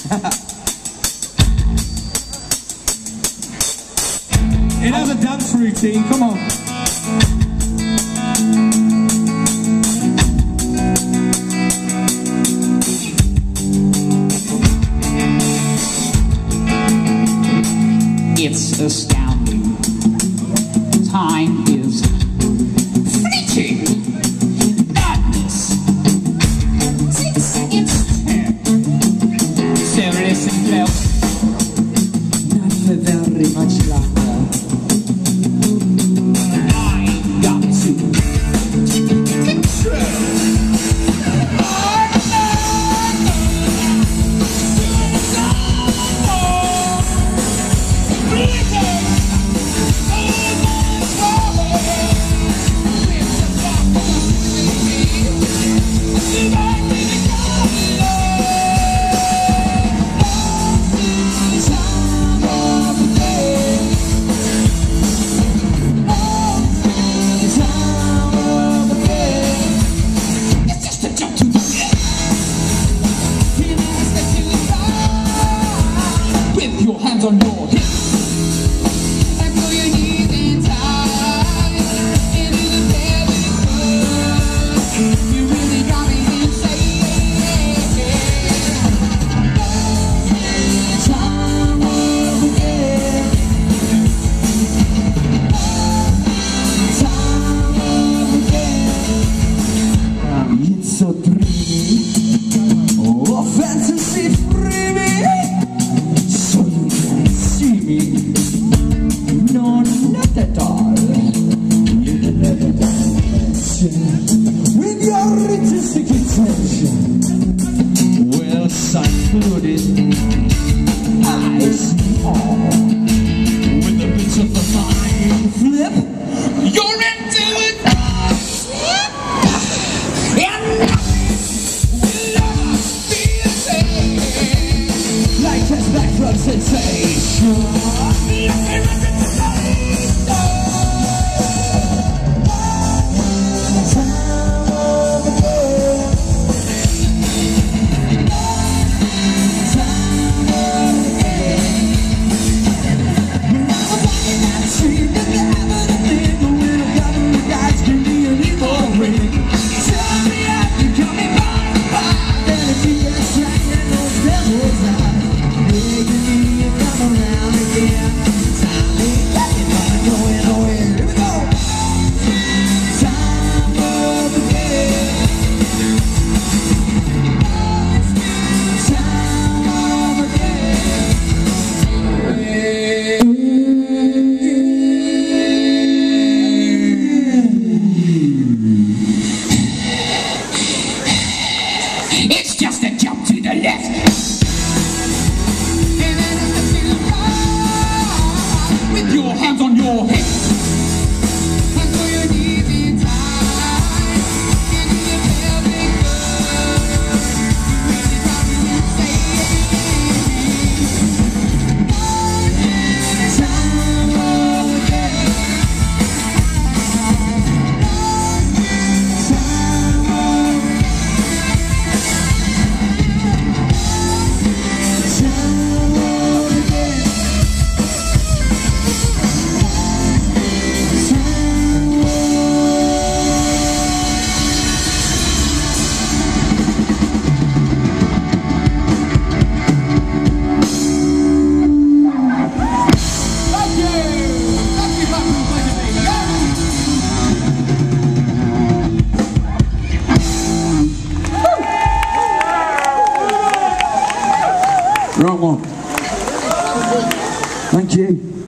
It has a dance routine, come on. It's astounding. Time is fleeting. Madness. 6 against 10. So listen close. Not for very much longer. I got to control. Your hands on your hips. And throw your knees in tight. Into the velvet glove. You really got me insane. Time over again. Time over again. It's so dreamy. Oh, fantasy freebie. No, not at all. You can never dance with your artistic intention. Well, secluded, I see all. With the bits of the mind flip, you're into it. And will never be the same. Like a back from sensation. It's just a jump to the left. And then it's to the right. With your hands on your hips. And throw your knees in tight. Into the velvet glove. You really got me insane. Time over again. Wrong one. Thank you.